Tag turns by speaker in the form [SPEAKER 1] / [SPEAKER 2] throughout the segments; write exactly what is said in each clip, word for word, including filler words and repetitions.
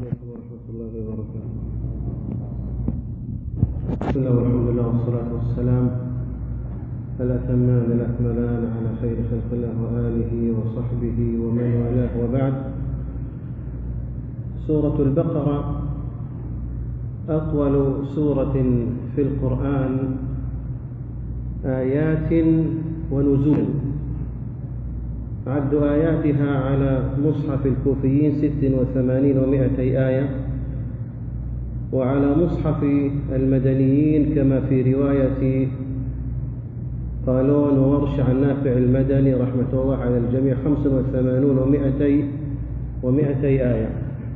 [SPEAKER 1] عليكم ورحمة الله وبركاته. بسم الله والحمد لله والصلاة والسلام الأتمان الأكملان على خير خلق الله وآله وصحبه ومن والاه، وبعد. سورة البقرة أطول سورة في القرآن آيات ونزول. عد آياتها على مصحف الكوفيين ست وثمانين ومائتي آية، وعلى مصحف المدنيين كما في رواية قالون وورش عن نافع المدني رحمة الله على الجميع خمس وثمانون ومائتي ومائتي آية.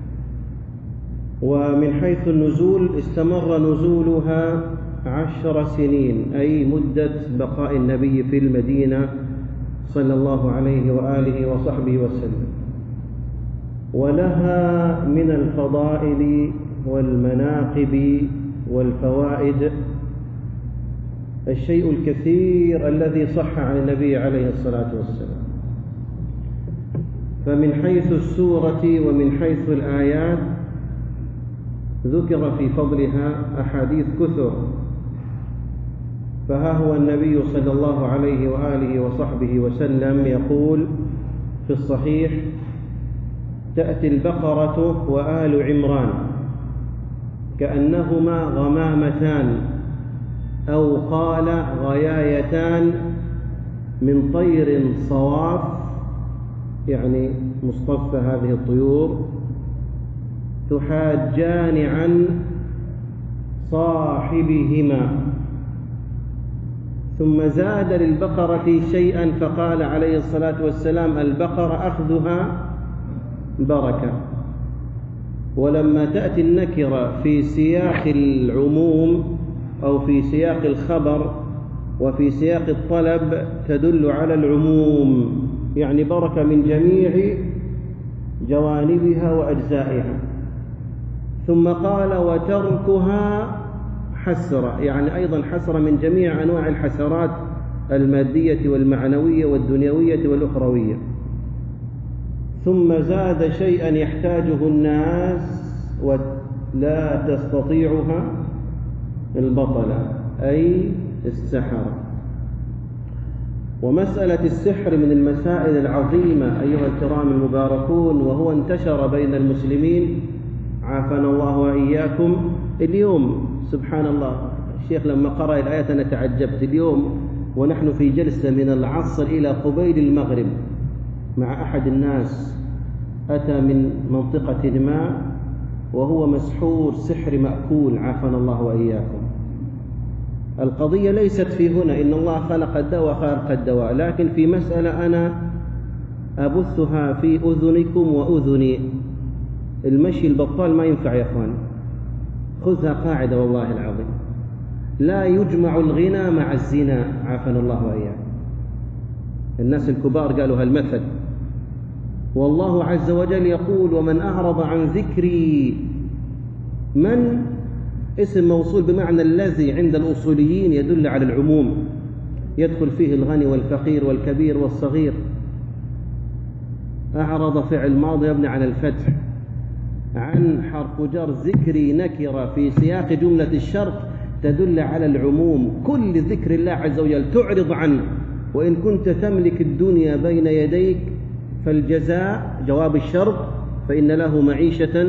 [SPEAKER 1] ومن حيث النزول استمر نزولها عشر سنين، أي مدة بقاء النبي في المدينة صلى الله عليه وآله وصحبه وسلم. ولها من الفضائل والمناقب والفوائد الشيء الكثير الذي صح عن النبي عليه الصلاة والسلام. فمن حيث السورة ومن حيث الآيات ذكر في فضلها أحاديث كثر. فها هو النبي صلى الله عليه وآله وصحبه وسلم يقول في الصحيح: تأتي البقرة وآل عمران كأنهما غمامتان، أو قال غيايتان من طير صواف، يعني مصطفى هذه الطيور، تحاجان عن صاحبهما. ثم زاد للبقرة شيئا فقال عليه الصلاة والسلام: البقرة أخذها بركة. ولما تأتي النكرة في سياق العموم أو في سياق الخبر وفي سياق الطلب تدل على العموم، يعني بركة من جميع جوانبها وأجزائها. ثم قال: وتركها حسرة، يعني أيضا حسرة من جميع أنواع الحسرات المادية والمعنوية والدنيوية والأخروية. ثم زاد شيئا يحتاجه الناس ولا تستطيعها البطلة، أي السحرة. ومسألة السحر من المسائل العظيمة أيها الكرام المباركون، وهو انتشر بين المسلمين عافانا الله وإياكم. اليوم سبحان الله، الشيخ لما قرأ الآية أنا تعجبت. اليوم ونحن في جلسة من العصر إلى قبيل المغرب مع أحد الناس أتى من منطقة ما وهو مسحور سحر مأكول عافانا الله وإياكم. القضية ليست في هنا إن الله خلق الدواء وخلق الدواء، لكن في مسألة أنا أبثها في أذنكم وأذني. المشي البطال ما ينفع يا أخوان، خذها قاعدة والله العظيم: لا يجمع الغنى مع الزنا عافانا الله وإياكم. الناس الكبار قالوا هالمثل. والله عز وجل يقول: ومن أعرض عن ذكري. من اسم موصول بمعنى الذي عند الأصوليين يدل على العموم، يدخل فيه الغني والفقير والكبير والصغير. أعرض فعل ماضي يبني على الفتح، عن حرف جر، ذكري نكرة في سياق جملة الشرط تدل على العموم. كل ذكر الله عز وجل تعرض عنه. وإن كنت تملك الدنيا بين يديك فالجزاء جواب الشرط فإن له معيشة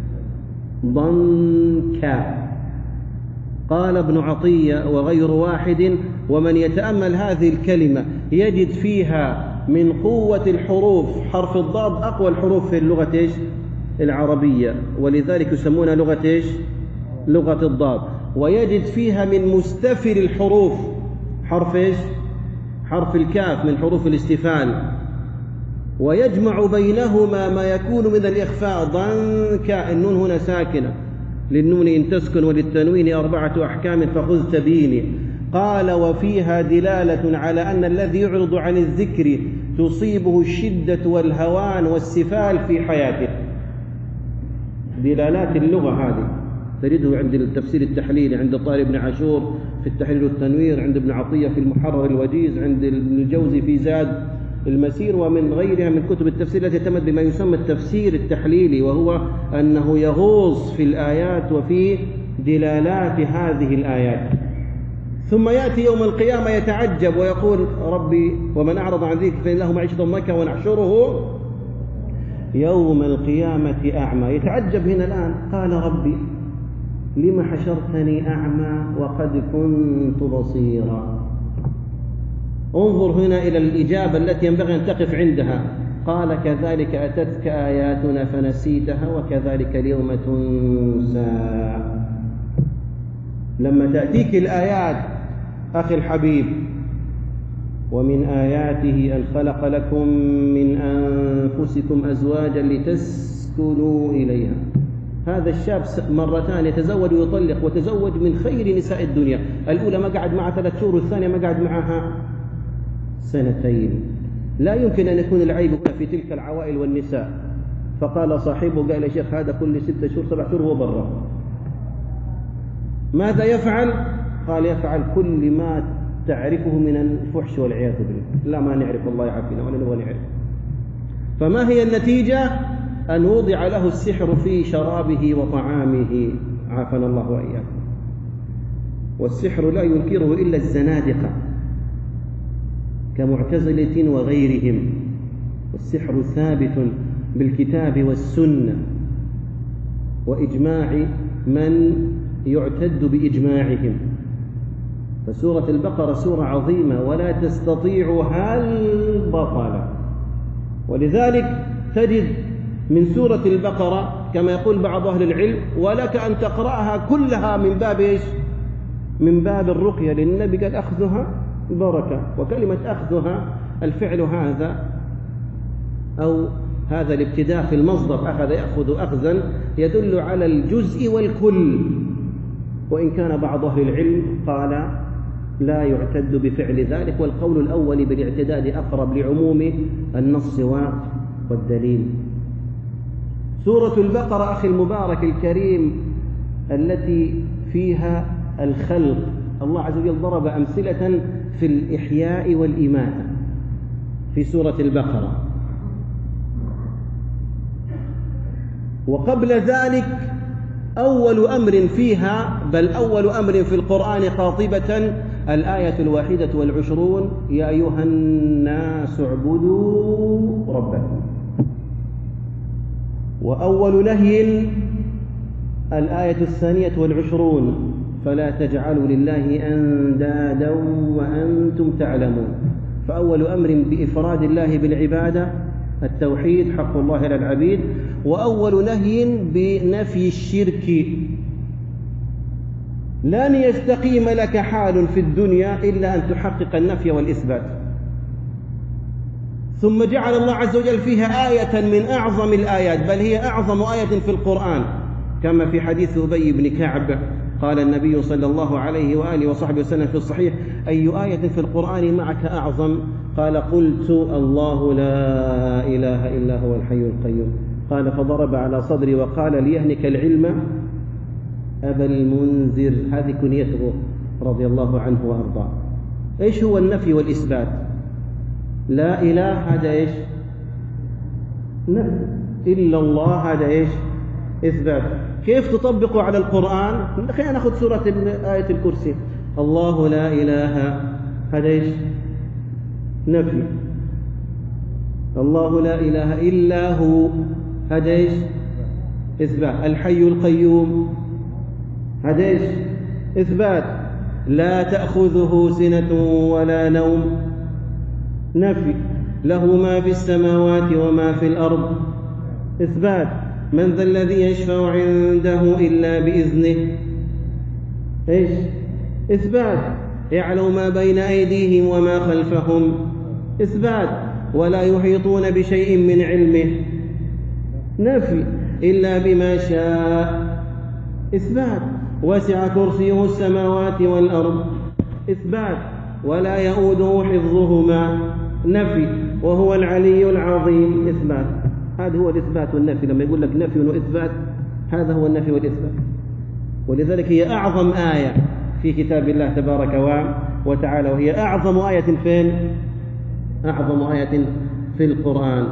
[SPEAKER 1] ضنكا. قال ابن عطية وغير واحد: ومن يتأمل هذه الكلمة يجد فيها من قوة الحروف حرف الضاد أقوى الحروف في اللغة إيش؟ العربية، ولذلك يسمونها لغة إيش؟ لغة الضاد. ويجد فيها من مستفل الحروف حرف إيش؟ حرف الكاف من حروف الاستفال. ويجمع بينهما ما يكون من الإخفاء ضنكا، النون هنا ساكنة للنون إن تسكن وللتنوين أربعة أحكام فخذ تبيني. قال: وفيها دلالة على أن الذي يعرض عن الذكر تصيبه الشدة والهوان والسفال في حياته. دلالات اللغة هذه تجده عند التفسير التحليلي عند طارق بن عاشور في التحليل والتنوير، عند ابن عطية في المحرر الوجيز، عند ابن الجوزي في زاد المسير ومن غيرها من كتب التفسير التي اعتمد بما يسمى التفسير التحليلي، وهو أنه يغوص في الآيات وفي دلالات هذه الآيات. ثم يأتي يوم القيامة يتعجب ويقول ربي ومن أعرض عن ذكري فإن له معيشة ضنكا ونحشره يوم القيامة أعمى. يتعجب هنا الآن، قال ربي لم حشرتني أعمى وقد كنت بصيرا. انظر هنا إلى الإجابة التي ينبغي أن تقف عندها. قال كذلك أتتك آياتنا فنسيتها وكذلك اليوم تنسى. لما تأتيك الآيات أخي الحبيب، ومن آياته أن خلق لكم من أنفسكم أزواجا لتسكنوا إليها. هذا الشاب مرتان يتزوج ويطلق، وتزوج من خير نساء الدنيا، الأولى ما قعد معها ثلاث شهور والثانية ما قعد معها سنتين. لا يمكن أن يكون العيب هنا في تلك العوائل والنساء. فقال صاحبه قال يا شيخ هذا كل ستة شهور سبع شهور هو برا. ماذا يفعل؟ قال يفعل كل ما تعرفه من الفحش والعياذ بالله. لا ما نعرف، الله يعافينا ولا نبغى نعرف. فما هي النتيجة؟ أن وضع له السحر في شرابه وطعامه، عافنا الله وإياكم. والسحر لا ينكره إلا الزنادقة كمعتزلة وغيرهم، والسحر ثابت بالكتاب والسنة وإجماع من يعتد بإجماعهم. فسورة البقرة سورة عظيمة ولا تستطيعها البطلة، ولذلك تجد من سورة البقرة كما يقول بعض أهل العلم ولك أن تقرأها كلها من باب إيش؟ من باب الرقية، لأن النبي قال أخذها بركة. وكلمة أخذها الفعل هذا أو هذا الابتداء في المصدر أخذ يأخذ أخذا يدل على الجزء والكل، وإن كان بعض أهل العلم قال لا يعتد بفعل ذلك، والقول الأول بالاعتداد أقرب لعموم النص والدليل. سورة البقرة أخي المبارك الكريم التي فيها الخلق، الله عز وجل ضرب أمثلة في الإحياء والإماتة في سورة البقرة. وقبل ذلك أول أمر فيها، بل أول أمر في القرآن قاطبة، الآية الواحدة والعشرون: يا أيها الناس اعبدوا ربكم. وأول نهي الآية الثانية والعشرون: فلا تجعلوا لله أندادا وأنتم تعلمون. فأول أمر بإفراد الله بالعبادة التوحيد، حق الله على العبيد. وأول نهي بنفي الشرك. لن يستقيم لك حال في الدنيا إلا أن تحقق النفي والإثبات. ثم جعل الله عز وجل فيها آية من أعظم الآيات، بل هي أعظم آية في القرآن، كما في حديث أبي بن كعب قال النبي صلى الله عليه وآله وصحبه وسلم في الصحيح: أي آية في القرآن معك أعظم؟ قال: قلت الله لا إله إلا هو الحي القيوم. قال: فضرب على صدري وقال: ليهنك العلم أبا المنذر. هذه كنيته رضي الله عنه وأرضاه. إيش هو النفي والإثبات؟ لا إله هذا إيش؟ نفي. إلا الله هذا إيش؟ إثبات. كيف تطبقه على القرآن؟ خلينا نأخذ سورة آية الكرسي: الله لا إله هذا إيش؟ نفي. الله لا إله إلا هو هذا إيش؟ إثبات. الحي القيوم هذا إيش؟ إثبات. لا تأخذه سنة ولا نوم نفي. له ما في السماوات وما في الأرض إثبات. من ذا الذي يشفع عنده إلا بإذنه إيش؟ إثبات. يعلم ما بين أيديهم وما خلفهم إثبات. ولا يحيطون بشيء من علمه نفي إلا بما شاء إثبات. وسع كرسيه السماوات والأرض إثبات. ولا يؤوده حفظهما نفي وهو العلي العظيم إثبات. هذا هو الإثبات والنفي. لما يقول لك نفي وإثبات هذا هو النفي والإثبات. ولذلك هي أعظم آية في كتاب الله تبارك وتعالى، وهي أعظم آية فين؟ أعظم آية في القرآن.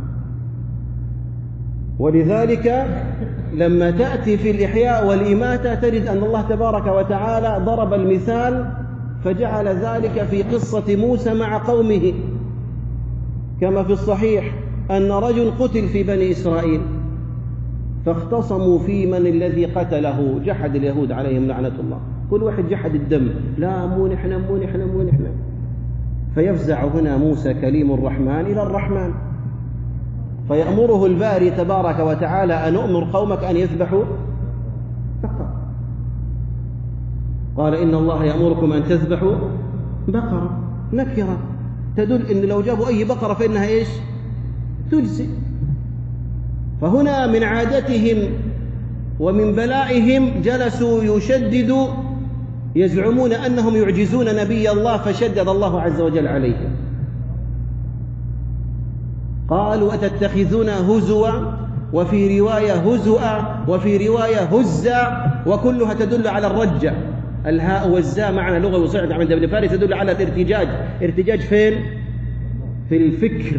[SPEAKER 1] ولذلك لما تأتي في الإحياء والإماتة تجد أن الله تبارك وتعالى ضرب المثال فجعل ذلك في قصة موسى مع قومه، كما في الصحيح أن رجل قتل في بني إسرائيل فاختصموا في من الذي قتله، جحد اليهود عليهم لعنة الله، كل واحد جحد الدم، لا مو نحن مو نحن مو نحن. فيفزع هنا موسى كليم الرحمن إلى الرحمن فيأمره الباري تبارك وتعالى أن أؤمر قومك أن يذبحوا بقرة. قال إن الله يأمركم أن تذبحوا بقرة، نكرة تدل إن لو جابوا أي بقرة فإنها إيش؟ تجزي. فهنا من عادتهم ومن بلائهم جلسوا يشددوا، يزعمون أنهم يعجزون نبي الله فشدد الله عز وجل عليهم. قالوا أتتخذون هزوا، وفي رواية هزؤا، وفي رواية هزا، وكلها تدل على الرجة. الهاء والزاء معنى لغة وصيغة عند ابن فارس تدل على الارتجاج. ارتجاج فين؟ في الفكر.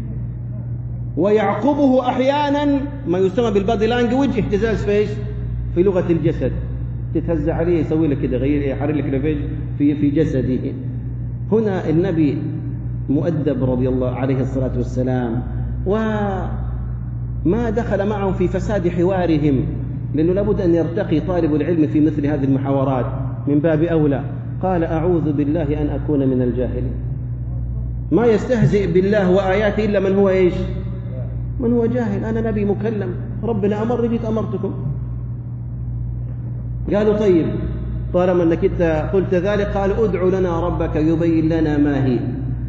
[SPEAKER 1] ويعقبه أحيانا ما يسمى بالبادي لانجوج، اهتزاز في ايش؟ في لغة الجسد، تتهز عليه يسوي لك كده، غير يحرك لك رفيج في في جسده. هنا النبي مؤدب رضي الله عليه الصلاة والسلام، وما دخل معهم في فساد حوارهم، لأنه لابد أن يرتقي طالب العلم في مثل هذه المحاورات من باب أولى. قال أعوذ بالله أن أكون من الجاهلين. ما يستهزئ بالله وآياته إلا من هو إيش؟ من هو جاهل. أنا نبي مكلم، ربنا أمر جيت أمرتكم. قالوا طيب طالما أنك أنت قلت ذلك، قال ادع لنا ربك يبين لنا ما هي.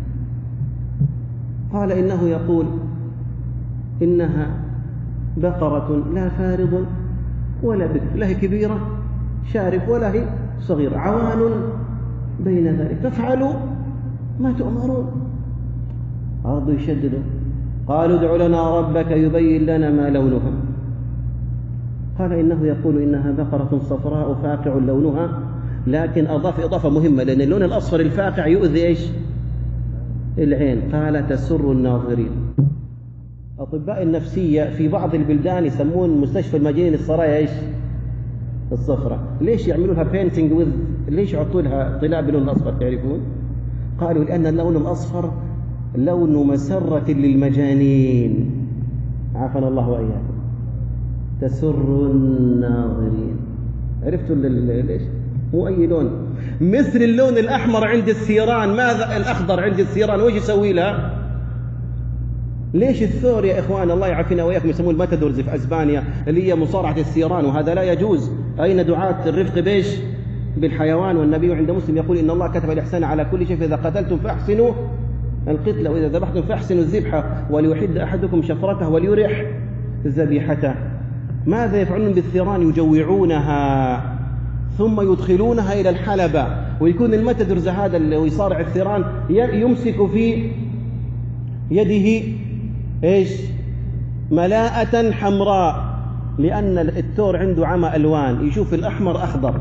[SPEAKER 1] قال إنه يقول إنها بقرة لا فارض ولا بكر، لا هي كبيرة شارف ولا هي صغيرة، عوان بين ذلك، فافعلوا ما تؤمرون. أرضوا يشددوا. قالوا ادع لنا ربك يبين لنا ما لونها. قال إنه يقول إنها بقرة صفراء فاقع لونها، لكن أضاف إضافة مهمة، لأن اللون الأصفر الفاقع يؤذي إيش؟ العين. قال تسر الناظرين. أطباء النفسية في بعض البلدان يسمون مستشفى المجانين السرايا إيش؟ الصفراء. ليش يعملوا لها بينتينج وذ؟ ليش يحطوا لها طلاء باللون الأصفر تعرفون؟ قالوا لأن اللون الأصفر لون مسرة للمجانين، عافانا الله وإياكم. تسر الناظرين. عرفتوا ليش؟ مو أي لون. مثل اللون الأحمر عند الثيران، ماذا الأخضر عند الثيران وش يسوي لها؟ ليش الثور يا إخوان الله يعافينا وإياكم يسمون الماتادورز في أسبانيا اللي هي مصارعة الثيران، وهذا لا يجوز. أين دعاة الرفق بيش؟ بالحيوان. والنبي عند مسلم يقول إن الله كتب الإحسان على كل شيء، فإذا قتلتم فأحسنوا القتلة، وإذا ذبحتم فأحسنوا الذبحة، وليحد أحدكم شفرته وليرح ذبيحته. ماذا يفعلون بالثيران؟ يجوعونها ثم يدخلونها إلى الحلبة، ويكون الماتادورز هذا اللي يصارع الثيران يمسك في يده إيش؟ ملاءة حمراء، لأن الثور عنده عمى ألوان، يشوف الأحمر أخضر،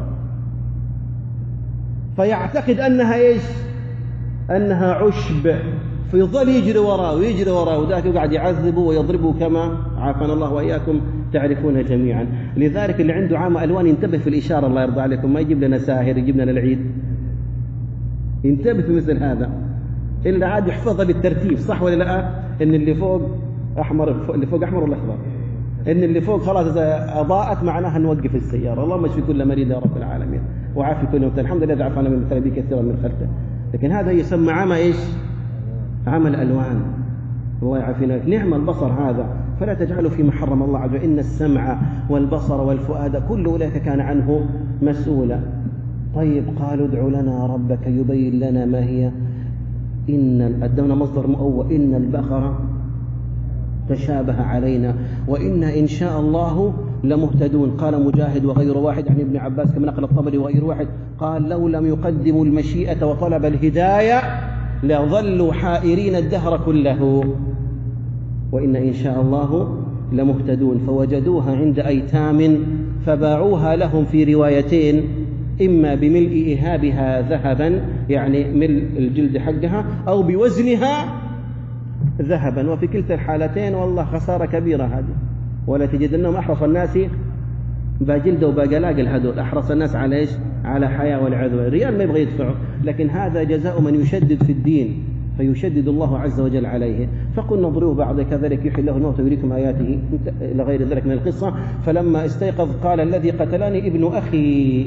[SPEAKER 1] فيعتقد أنها إيش؟ أنها عشب، فيظل يجري وراه ويجري وراه، وذاك يقعد يعذبه ويضربه كما عافانا الله وإياكم تعرفونها جميعا. لذلك اللي عنده عامة ألوان ينتبه في الإشارة الله يرضى عليكم، ما يجيب لنا ساهر يجيب لنا العيد، ينتبه في مثل هذا، إلا عاد يحفظها بالترتيب، صح ولا لا؟ إن اللي فوق أحمر، اللي فوق أحمر ولا أخضر، إن اللي فوق خلاص إذا أضاءت معناها نوقف السيارة. اللهم اشفي كل مريض يا رب العالمين، وعافي كل مبتلى، الحمد لله عافانا من المبتلى به كثيرا من خلفه. لكن هذا يسمى عمى إيش؟ عمى الألوان. الله يعافينا. نعم البصر هذا، فلا تجعلوا فيما حرم الله عز وجل، إن السمع والبصر والفؤاد كل أولئك كان عنه مسؤولا. طيب قالوا ادع لنا ربك يبين لنا ما هي. إن أدونا مصدر مؤول، إن البقرة تشابه علينا وإنا إن شاء الله لمهتدون. قال مجاهد وغير واحد عن ابن عباس كما نقل الطبري وغير واحد قال لو لم يقدموا المشيئة وطلب الهداية لظلوا حائرين الدهر كله، وإن إن شاء الله لمهتدون. فوجدوها عند أيتام فباعوها لهم في روايتين إما بملء إهابها ذهبا يعني ملء الجلد حقها، أو بوزنها ذهبا، وفي كلتا الحالتين والله خسارة كبيرة هذه. ولا تجدنهم أحرص الناس باجلده وباقلاقل، هذول أحرص الناس على إيش؟ على حياة والعياذ بالله. الريال ما يبغى يدفعه، لكن هذا جزاء من يشدد في الدين، فيشدد الله عز وجل عليه. فقلنا اضربوا بعض كذلك يحيي الله الموت ويريكم آياته إلى غير ذلك من القصة. فلما استيقظ قال الذي قتلني ابن أخي،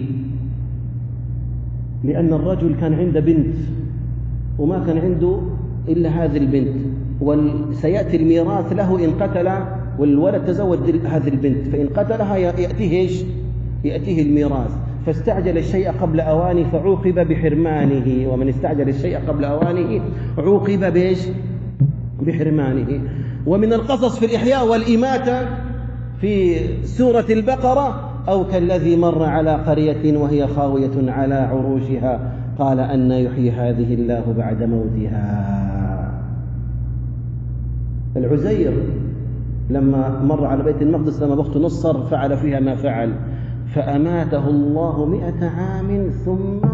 [SPEAKER 1] لأن الرجل كان عنده بنت وما كان عنده إلا هذه البنت، وسيأتي الميراث له إن قتل، والولد تزوج هذه البنت، فإن قتلها يأتيه إيش؟ يأتيه الميراث. فاستعجل الشيء قبل أوانه فعوقب بحرمانه، ومن استعجل الشيء قبل أوانه عوقب بإيش؟ بحرمانه. ومن القصص في الإحياء والإماتة في سورة البقرة: أو كالذي مر على قرية وهي خاوية على عروشها قال أن يحيي هذه الله بعد موتها. العزير لما مر على بيت المقدس لما بخت نصر فعل فيها ما فعل، فأماته الله مئة عام ثم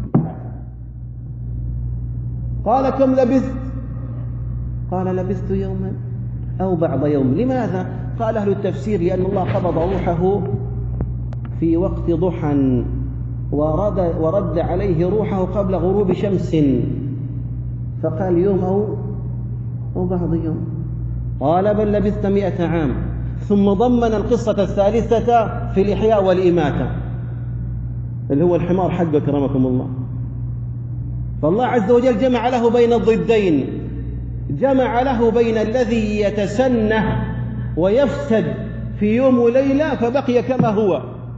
[SPEAKER 1] قال: كم لبثت؟ قال: لبثت يوما أو بعض يوم. لماذا؟ قال أهل التفسير: لأن الله قبض روحه في وقت ضحى ورد, ورد عليه روحه قبل غروب شمس، فقال يوم أو, أو بعض يوم. قال: بل لبثت مئة عام. ثم ضمن القصة الثالثة في الإحياء والإماتة اللي هو الحمار حقه كرمكم الله. فالله عز وجل جمع له بين الضدين، جمع له بين الذي يتسنه ويفسد في يوم وليلة فبقي كما هو،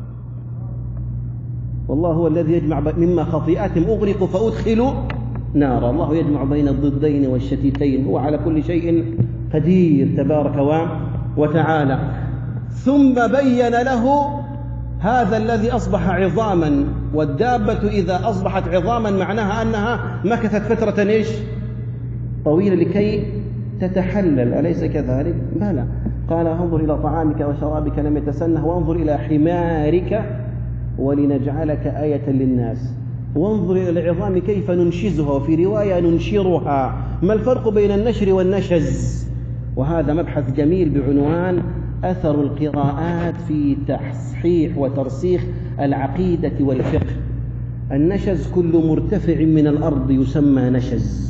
[SPEAKER 1] والله هو الذي يجمع مما خطيئاتهم أغرقوا فأدخلوا نارا. الله يجمع بين الضدين والشتيتين، هو على كل شيء قدير تبارك وتعالى. ثم بين له هذا الذي أصبح عظاما، والدابة إذا أصبحت عظاما معناها أنها مكثت فترة إيش؟ طويلة لكي تتحلل، أليس كذلك؟ بلى. قال: انظر إلى طعامك وشرابك لم يتسنه، وانظر إلى حمارك ولنجعلك آية للناس، وانظر إلى العظام كيف ننشزها، وفي رواية ننشرها. ما الفرق بين النشر والنشز؟ وهذا مبحث جميل بعنوان أثر القراءات في تصحيح وترسيخ العقيدة والفقه. النشز كل مرتفع من الأرض يسمى نشز،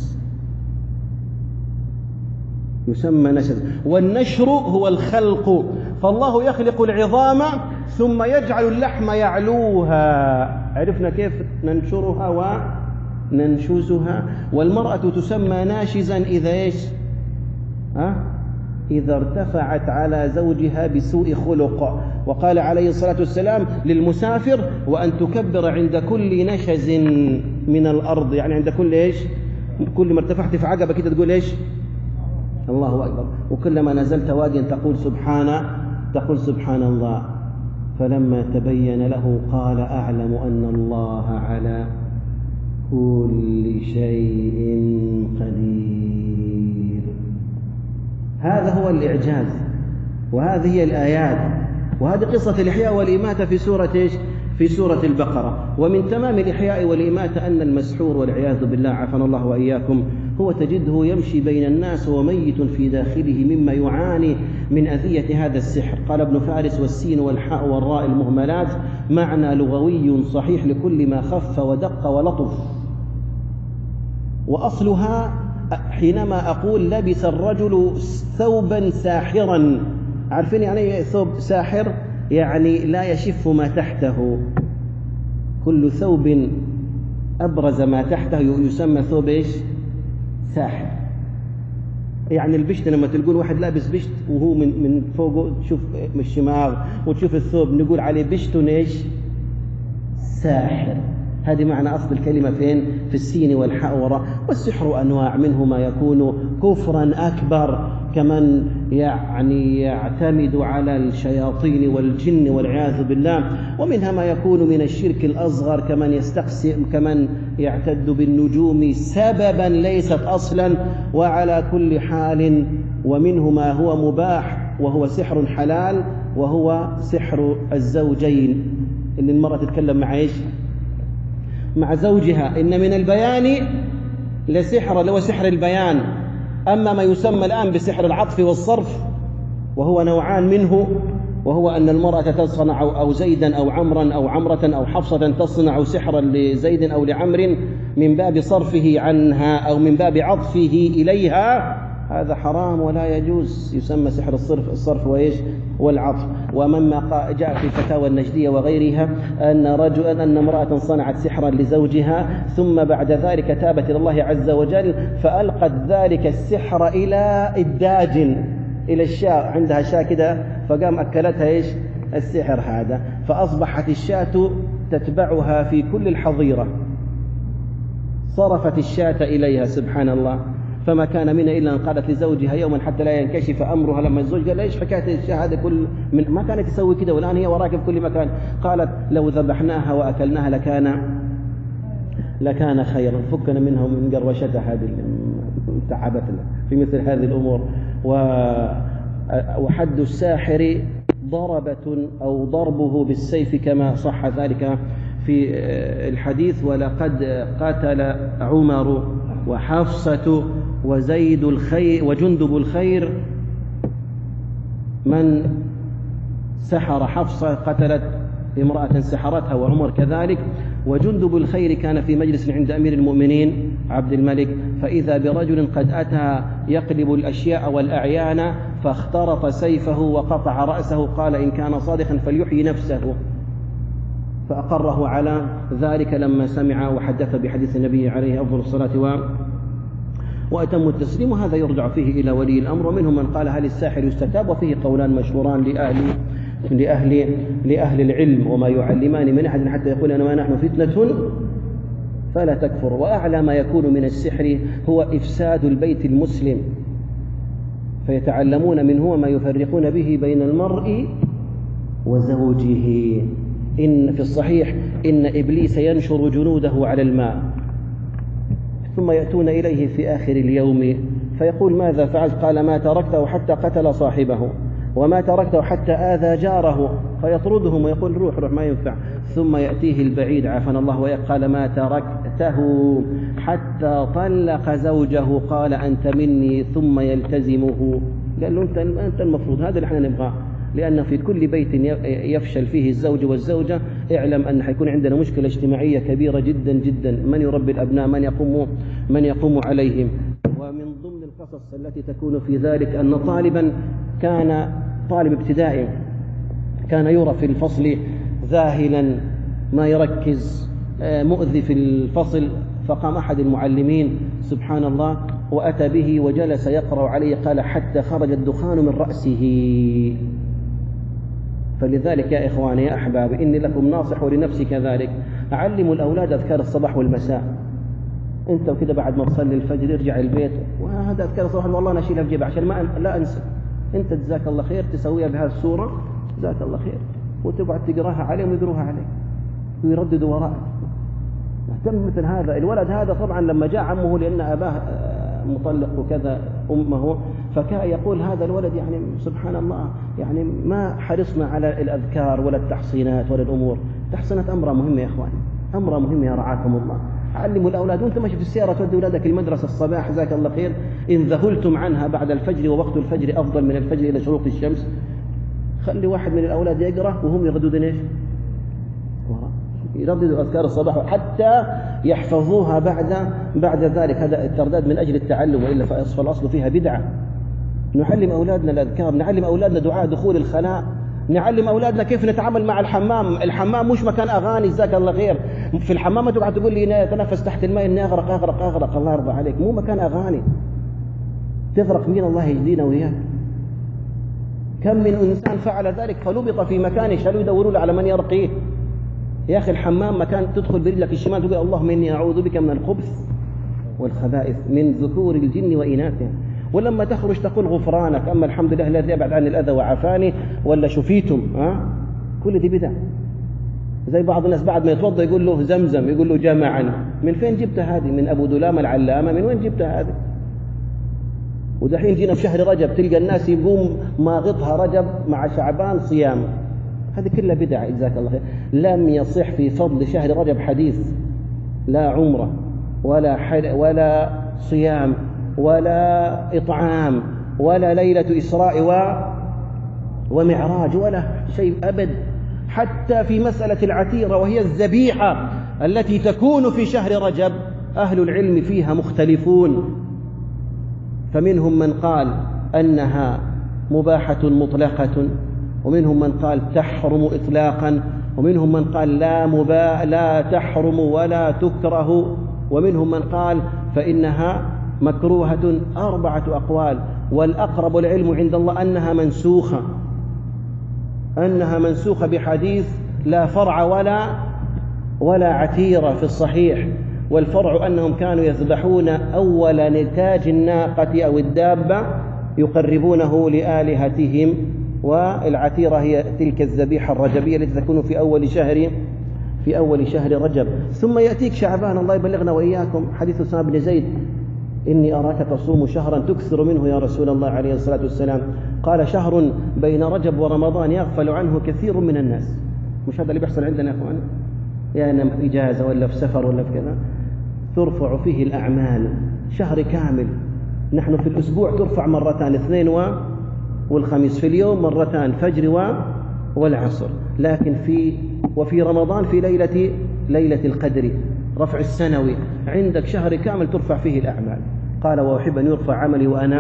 [SPEAKER 1] يسمى نشز. والنشر هو الخلق، فالله يخلق العظام ثم يجعل اللحم يعلوها. عرفنا كيف ننشرها وننشزها. والمرأة تسمى ناشزا إذا إيش؟ ها؟ إذا ارتفعت على زوجها بسوء خلق. وقال عليه الصلاة والسلام للمسافر: وأن تكبر عند كل نشز من الأرض، يعني عند كل إيش؟ كل ما ارتفعت في عقبة كده تقول إيش؟ الله أكبر. وكلما نزلت واديا تقول سبحان تقول سبحان الله. فلما تبين له قال: أعلم أن الله على كل شيء قدير. هذا هو الإعجاز، وهذه هي الآيات، وهذه قصة الإحياء والإماتة في سورة إيش؟ في سورة البقرة. ومن تمام الإحياء والإماتة أن المسحور والعياذ بالله عافانا الله وإياكم هو تجده يمشي بين الناس وميت في داخله مما يعاني من أذية هذا السحر. قال ابن فارس: والسين والحاء والراء المهملات معنى لغوي صحيح لكل ما خف ودق ولطف. وأصلها حينما أقول لبس الرجل ثوبا ساحرا، عارفين يعني ثوب ساحر؟ يعني لا يشف ما تحته، كل ثوب أبرز ما تحته يسمى ثوب إيش؟ ساحر. يعني البشت لما تلقون واحد لابس بشت وهو من من فوقه تشوف الشماغ وتشوف الثوب نقول عليه بشت إيش؟ ساحر. هذه معنى أصل الكلمة فين؟ في السين والحاء والراء. والسحر أنواع، منه ما يكون كفرا أكبر كمن يعني يعتمد على الشياطين والجن والعياذ بالله، ومنها ما يكون من الشرك الأصغر كمن يستقسم كمن يعتد بالنجوم سببا ليست أصلا. وعلى كل حال ومنه ما هو مباح وهو سحر حلال، وهو سحر الزوجين، اللي المرأة تتكلم مع إيش؟ مع زوجها. إن من البيان لسحر، اللي هو سحر البيان. أما ما يسمى الآن بسحر العطف والصرف وهو نوعان منه، وهو أن المرأة تصنع أو زيدا أو عمرا أو عمرة أو حفصة تصنع سحرا لزيد أو لعمر من باب صرفه عنها أو من باب عطفه إليها، هذا حرام ولا يجوز، يسمى سحر الصرف الصرف وإيش والعطف. ومما جاء في فتاوى النجدية وغيرها أن رجلا أن امرأة صنعت سحرا لزوجها ثم بعد ذلك تابت إلى الله عز وجل فألقت ذلك السحر إلى الداجن، إلى الشاة، عندها شاة كده فقام أكلتها إيش السحر هذا، فأصبحت الشاة تتبعها في كل الحظيرة، صرفت الشاة إليها سبحان الله. فما كان منها إلا أن قالت لزوجها يوما حتى لا ينكشف أمرها، لما الزوج قال إيش حكاية الشاة هذا كل من ما كانت تسوي كده والآن هي وراك في كل مكان، قالت لو ذبحناها وأكلناها لكان لكان خيرا، فكنا منها ومن قروشتها هذه تعبتنا في مثل هذه الأمور. وحد الساحر ضربة أو ضربه بالسيف كما صح ذلك في الحديث. ولقد قتل عمر وحفصة وزيد الخير وجندب الخير من سحر حفصة، قتلت امرأة سحرتها وعمر كذلك. وجندب الخير كان في مجلس عند أمير المؤمنين عبد الملك، فإذا برجل قد أتى يقلب الأشياء والأعيان فاخترط سيفه وقطع رأسه، قال إن كان صادقا فليحيي نفسه، فأقره على ذلك لما سمع وحدث بحديث النبي عليه أفضل الصلاة و وأتم التسليم. وهذا يرجع فيه إلى ولي الأمر، ومنهم من قال هل الساحر يستتاب، وفيه قولان مشهوران لأهل لأهل لأهل العلم وما يعلمان من أحد حتى يقول أنا ما نحن فتنة فلا تكفر. وأعلى ما يكون من السحر هو إفساد البيت المسلم، فيتعلمون منه ما يفرقون به بين المرء وزوجه. إن في الصحيح إن إبليس ينشر جنوده على الماء ثم يأتون إليه في آخر اليوم فيقول ماذا فعلت؟ قال ما تركته حتى قتل صاحبه، وما تركته حتى آذى جاره، فيطردهم ويقول روح روح ما ينفع. ثم يأتيه البعيد عافانا الله ويقال ما تركته حتى طلق زوجه، قال أنت مني، ثم يلتزمه. قال له أنت, أنت المفروض، هذا اللي احنا نبغاه، لأن في كل بيت يفشل فيه الزوج والزوجة اعلم أن حيكون عندنا مشكلة اجتماعية كبيرة جدا جدا. من يربي الأبناء؟ من يقوم من يقوم عليهم؟ ومن ضمن القصص التي تكون في ذلك أن طالبا كان طالب ابتدائي كان يرى في الفصل ذاهلا ما يركز مؤذي في الفصل، فقام أحد المعلمين سبحان الله وأتى به وجلس يقرأ عليه، قال حتى خرج الدخان من رأسه. فلذلك يا إخواني يا أحباب إني لكم ناصح ولنفسي كذلك، علموا الأولاد أذكار الصباح والمساء. أنت وكذا بعد ما تصلي الفجر ارجع البيت وهذا أذكار الصباح والله أنا أشيلها في جيبي عشان ما لا أنسى. أنت جزاك الله خير تسويها بهذه الصورة جزاك الله خير، وتبعد تقراها عليهم ويقروها عليك ويرددوا وراءك. اهتم مثل هذا الولد. هذا طبعا لما جاء عمه لأن أباه مطلق وكذا أمه، فكان يقول هذا الولد يعني سبحان الله يعني ما حرصنا على الأذكار ولا التحصينات ولا الأمور. تحصينات أمرها مهمة يا إخواني، أمرها مهمة يا رعاكم الله. علموا الأولاد وأنت ماشي في السيارة تودي أولادك المدرسة الصباح جزاك الله خير، إن ذهلتم عنها بعد الفجر ووقت الفجر أفضل من الفجر إلى شروق الشمس، خلي واحد من الأولاد يقرأ وهم يرددون إيش؟ يرددوا أذكار الصباح حتى يحفظوها بعد بعد ذلك. هذا الترداد من أجل التعلم، وإلا فالأصل فيها بدعة. نعلم أولادنا الأذكار، نعلم أولادنا دعاء دخول الخلاء، نعلم أولادنا كيف نتعامل مع الحمام. الحمام مش مكان أغاني جزاك الله خير. في الحمام ما تقعد تقول لي تنفس تحت الماء إني أغرق أغرق أغرق، الله يرضى عليك، مو مكان أغاني تغرق. مين الله يهدينا وإياك. كم من إنسان فعل ذلك فلبط في مكانه، شالوا يدوروا له على من يرقيه. يا أخي الحمام مكان تدخل برجلك الشمال تقول اللهم إني أعوذ بك من الخبث والخبائث من ذكور الجن وإناثها، ولما تخرج تقول غفرانك، أما الحمد لله الذي أبعد عن الأذى وعافاني، ولا شفيتم. ها كل دي بدع. زي بعض الناس بعد ما يتوضا يقول له زمزم، يقول له جمعا. من فين جبت هذه؟ من أبو دلامة العلامة؟ من وين جبت هذه؟ ودحين جينا في شهر رجب تلقى الناس يقوم ماغطها رجب مع شعبان صيام. هذه كلها بدع جزاك الله خير. لم يصح في فضل شهر رجب حديث لا عمرة ولا حل ولا صيام ولا إطعام ولا ليلة إسراء ومعراج ولا شيء أبد. حتى في مسألة العتيرة وهي الذبيحة التي تكون في شهر رجب أهل العلم فيها مختلفون، فمنهم من قال أنها مباحة مطلقة، ومنهم من قال تحرم إطلاقا، ومنهم من قال لا, مبا... لا تحرم ولا تكره، ومنهم من قال فإنها مكروهة. أربعة أقوال، والأقرب العلم عند الله أنها منسوخة، أنها منسوخة بحديث لا فرع ولا ولا عتيرة في الصحيح. والفرع أنهم كانوا يذبحون أول نتاج الناقة أو الدابة يقربونه لآلهتهم، والعتيرة هي تلك الذبيحة الرجبية التي تكون في أول شهر في أول شهر رجب. ثم يأتيك شعبان، الله يبلغنا وإياكم، حديث أسامة بن زيد: إني أراك تصوم شهرا تكثر منه يا رسول الله عليه الصلاة والسلام. قال: شهر بين رجب ورمضان يغفل عنه كثير من الناس. مش هذا اللي بيحصل عندنا يا أخوان؟ يعني في إجازة ولا في سفر ولا في كذا، ترفع فيه الأعمال شهر كامل. نحن في الأسبوع ترفع مرتان، الاثنين والخميس، في اليوم مرتان، فجر والعصر. لكن في وفي رمضان في ليلة ليلة القدر رفع السنوي، عندك شهر كامل ترفع فيه الأعمال. قال: وأحب أن يرفع عملي وأنا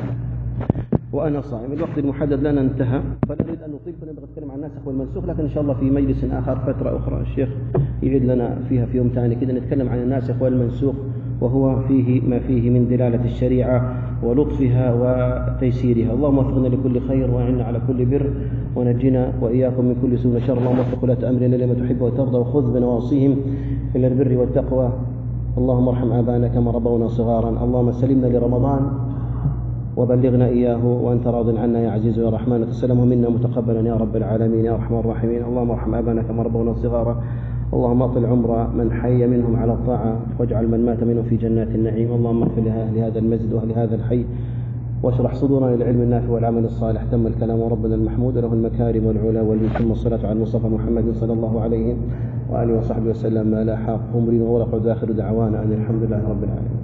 [SPEAKER 1] وأنا صائم. الوقت المحدد لنا انتهى، فلا نريد أن نطيل، فنبغى نتكلم عن الناسخ والمنسوخ، لكن إن شاء الله في مجلس آخر فترة أخرى الشيخ يعيد لنا فيها في يوم ثاني كده نتكلم عن الناسخ والمنسوخ، وهو فيه ما فيه من دلالة الشريعة ولطفها وتيسيرها. اللهم وفقنا لكل خير وأعنا على كل بر، ونجنا وإياكم من كل سوء وشر. اللهم وفق ولاة أمرنا لما تحب وترضى، وخذ بنواصيهم إلى البر والتقوى. اللهم ارحم آباءنا كما ربونا صغارا. اللهم سلمنا لرمضان وبلغنا إياه وأنت راض عنا يا عزيز يا رحمن، تسلمه منا متقبلا يا رب العالمين يا أرحم الراحمين. اللهم ارحم آباءنا كما ربونا صغارا. اللهم اطل عمر من حي منهم على الطاعة، واجعل من مات منهم في جنات النعيم. اللهم اغفر لأهل هذا المسجد وأهل هذا الحي، واشرح صدورنا للعلم النافع والعمل الصالح. تم الكلام وربنا المحمود له المكارم والعلا والمجد، ثم الصلاة على المصطفى محمد صلى الله عليه وآله وصحبه وسلم. ما لا حق أمر وورق، آخر دعوانا أن الحمد لله رب العالمين.